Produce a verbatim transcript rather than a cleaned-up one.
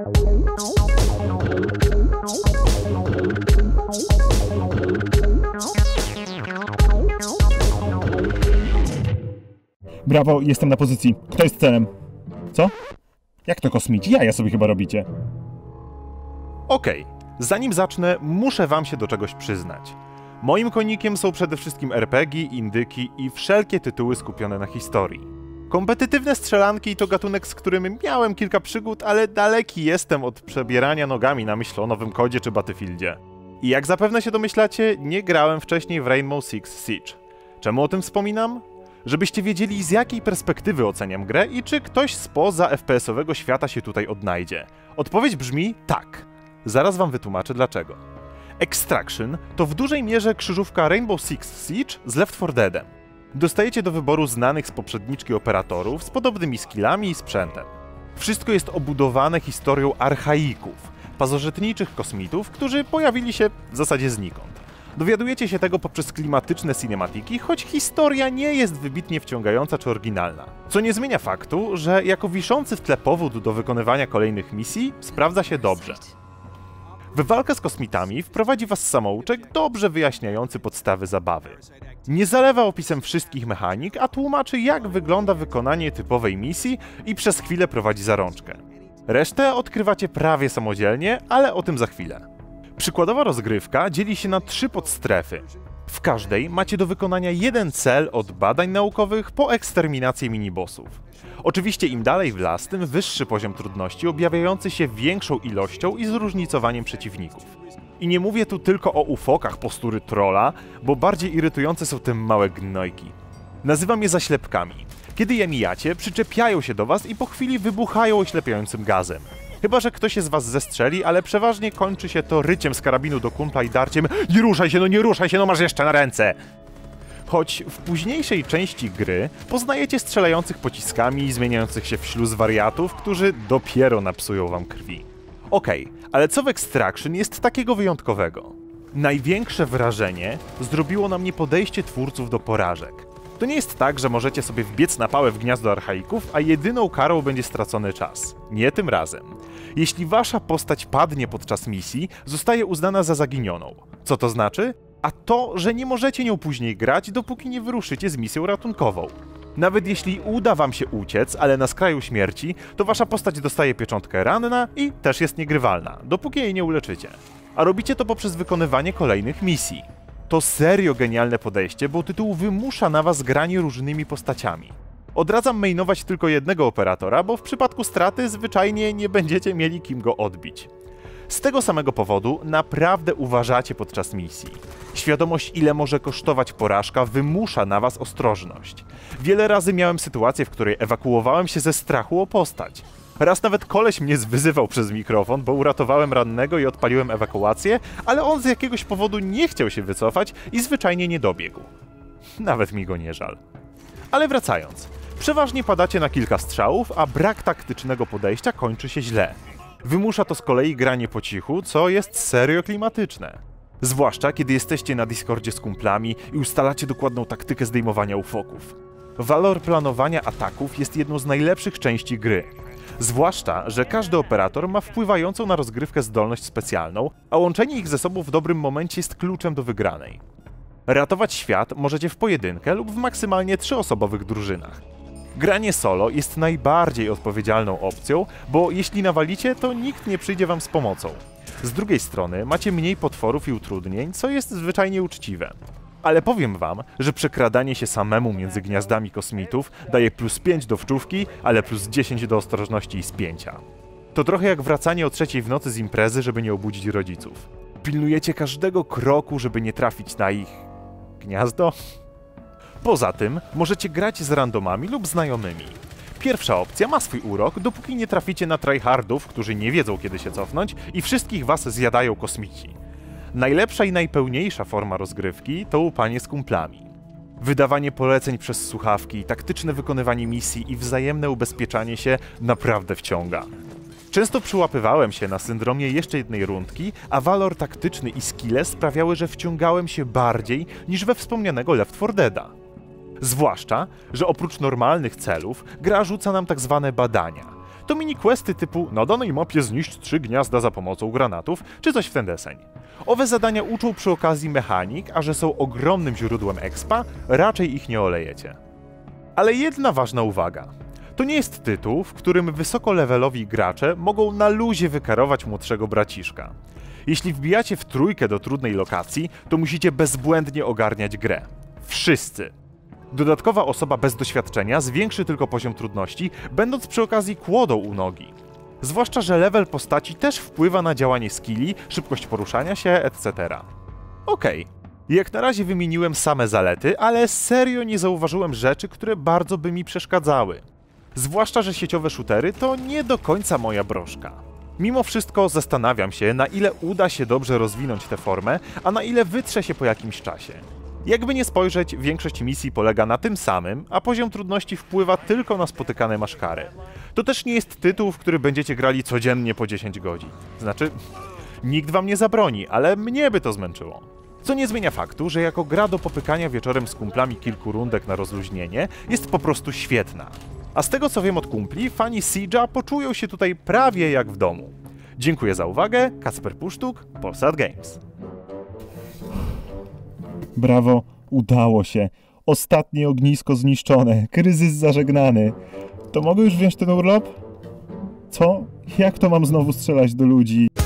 Brawo, jestem na pozycji. Kto jest celem? Co? Jak to kosmici? Jaja sobie chyba robicie. Okej, okay. Zanim zacznę, muszę wam się do czegoś przyznać. Moim konikiem są przede wszystkim er pe gie, indyki i wszelkie tytuły skupione na historii. Kompetytywne strzelanki to gatunek, z którym miałem kilka przygód, ale daleki jestem od przebierania nogami na myśl o Nowym Kodzie czy Battlefieldzie. I jak zapewne się domyślacie, nie grałem wcześniej w Rainbow Six Siege. Czemu o tym wspominam? Żebyście wiedzieli, z jakiej perspektywy oceniam grę i czy ktoś spoza ef pe esowego świata się tutaj odnajdzie. Odpowiedź brzmi tak. Zaraz wam wytłumaczę dlaczego. Extraction to w dużej mierze krzyżówka Rainbow Six Siege z Left four Deadem. Dostajecie do wyboru znanych z poprzedniczki operatorów z podobnymi skillami i sprzętem. Wszystko jest obudowane historią archaików, pasożytniczych kosmitów, którzy pojawili się w zasadzie znikąd. Dowiadujecie się tego poprzez klimatyczne cinematiki, choć historia nie jest wybitnie wciągająca czy oryginalna. Co nie zmienia faktu, że jako wiszący w tle powód do wykonywania kolejnych misji sprawdza się dobrze. W walkę z kosmitami wprowadzi was samouczek dobrze wyjaśniający podstawy zabawy. Nie zalewa opisem wszystkich mechanik, a tłumaczy, jak wygląda wykonanie typowej misji i przez chwilę prowadzi za rączkę. Resztę odkrywacie prawie samodzielnie, ale o tym za chwilę. Przykładowa rozgrywka dzieli się na trzy podstrefy. W każdej macie do wykonania jeden cel od badań naukowych po eksterminację minibossów. Oczywiście im dalej w las, tym wyższy poziom trudności objawiający się większą ilością i zróżnicowaniem przeciwników. I nie mówię tu tylko o ufokach postury trolla, bo bardziej irytujące są te małe gnojki. Nazywam je zaślepkami. Kiedy je mijacie, przyczepiają się do was i po chwili wybuchają oślepiającym gazem. Chyba że ktoś z was zestrzeli, ale przeważnie kończy się to ryciem z karabinu do kumpla i darciem „Nie ruszaj się, no nie ruszaj się, no masz jeszcze na ręce!” Choć w późniejszej części gry poznajecie strzelających pociskami i zmieniających się w śluz wariatów, którzy dopiero napsują wam krwi. Okej, okay, ale co w Extraction jest takiego wyjątkowego? Największe wrażenie zrobiło na mnie podejście twórców do porażek. To nie jest tak, że możecie sobie wbiec na pałę w gniazdo archaików, a jedyną karą będzie stracony czas. Nie tym razem. Jeśli wasza postać padnie podczas misji, zostaje uznana za zaginioną. Co to znaczy? A to, że nie możecie nią później grać, dopóki nie wyruszycie z misją ratunkową. Nawet jeśli uda wam się uciec, ale na skraju śmierci, to wasza postać dostaje pieczątkę ranna i też jest niegrywalna, dopóki jej nie uleczycie. A robicie to poprzez wykonywanie kolejnych misji. To serio genialne podejście, bo tytuł wymusza na was granie różnymi postaciami. Odradzam mainować tylko jednego operatora, bo w przypadku straty zwyczajnie nie będziecie mieli kim go odbić. Z tego samego powodu naprawdę uważacie podczas misji. Świadomość, ile może kosztować porażka, wymusza na was ostrożność. Wiele razy miałem sytuację, w której ewakuowałem się ze strachu o postać. Raz nawet koleś mnie zwyzywał przez mikrofon, bo uratowałem rannego i odpaliłem ewakuację, ale on z jakiegoś powodu nie chciał się wycofać i zwyczajnie nie dobiegł. Nawet mi go nie żal. Ale wracając. Przeważnie padacie na kilka strzałów, a brak taktycznego podejścia kończy się źle. Wymusza to z kolei granie po cichu, co jest serio klimatyczne. Zwłaszcza kiedy jesteście na Discordzie z kumplami i ustalacie dokładną taktykę zdejmowania ufoków. Walor planowania ataków jest jedną z najlepszych części gry. Zwłaszcza, że każdy operator ma wpływającą na rozgrywkę zdolność specjalną, a łączenie ich ze sobą w dobrym momencie jest kluczem do wygranej. Ratować świat możecie w pojedynkę lub w maksymalnie trzyosobowych drużynach. Granie solo jest najbardziej odpowiedzialną opcją, bo jeśli nawalicie, to nikt nie przyjdzie wam z pomocą. Z drugiej strony macie mniej potworów i utrudnień, co jest zwyczajnie uczciwe. Ale powiem wam, że przekradanie się samemu między gniazdami kosmitów daje plus pięć do wczówki, ale plus dziesięć do ostrożności i spięcia. To trochę jak wracanie o trzeciej w nocy z imprezy, żeby nie obudzić rodziców. Pilnujecie każdego kroku, żeby nie trafić na ich... gniazdo? Poza tym możecie grać z randomami lub znajomymi. Pierwsza opcja ma swój urok, dopóki nie traficie na tryhardów, którzy nie wiedzą kiedy się cofnąć i wszystkich was zjadają kosmici. Najlepsza i najpełniejsza forma rozgrywki to łupanie z kumplami. Wydawanie poleceń przez słuchawki, taktyczne wykonywanie misji i wzajemne ubezpieczanie się naprawdę wciąga. Często przyłapywałem się na syndromie jeszcze jednej rundki, a walor taktyczny i skille sprawiały, że wciągałem się bardziej niż we wspomnianego Left four Deada. Zwłaszcza, że oprócz normalnych celów gra rzuca nam tak zwane badania, To mini-questy typu na danej mapie zniszcz trzy gniazda za pomocą granatów, czy coś w ten deseń. Owe zadania uczą przy okazji mechanik, a że są ogromnym źródłem expa, raczej ich nie olejecie. Ale jedna ważna uwaga. To nie jest tytuł, w którym wysokolevelowi gracze mogą na luzie wykarować młodszego braciszka. Jeśli wbijacie w trójkę do trudnej lokacji, to musicie bezbłędnie ogarniać grę. Wszyscy. Dodatkowa osoba bez doświadczenia zwiększy tylko poziom trudności, będąc przy okazji kłodą u nogi. Zwłaszcza, że level postaci też wpływa na działanie skilli, szybkość poruszania się, et cetera. Okej, jak na razie wymieniłem same zalety, ale serio nie zauważyłem rzeczy, które bardzo by mi przeszkadzały. Zwłaszcza, że sieciowe shootery to nie do końca moja broszka. Mimo wszystko zastanawiam się, na ile uda się dobrze rozwinąć tę formę, a na ile wytrze się po jakimś czasie. Jakby nie spojrzeć, większość misji polega na tym samym, a poziom trudności wpływa tylko na spotykane maszkary. To też nie jest tytuł, w który będziecie grali codziennie po dziesięć godzin. Znaczy, nikt wam nie zabroni, ale mnie by to zmęczyło. Co nie zmienia faktu, że jako gra do popykania wieczorem z kumplami kilku rundek na rozluźnienie jest po prostu świetna. A z tego co wiem od kumpli, fani Siege'a poczują się tutaj prawie jak w domu. Dziękuję za uwagę, Kacper Pusztuk, Polsat Games. Brawo, udało się. Ostatnie ognisko zniszczone, kryzys zażegnany. To mogę już wziąć ten urlop? Co? Jak to mam znowu strzelać do ludzi?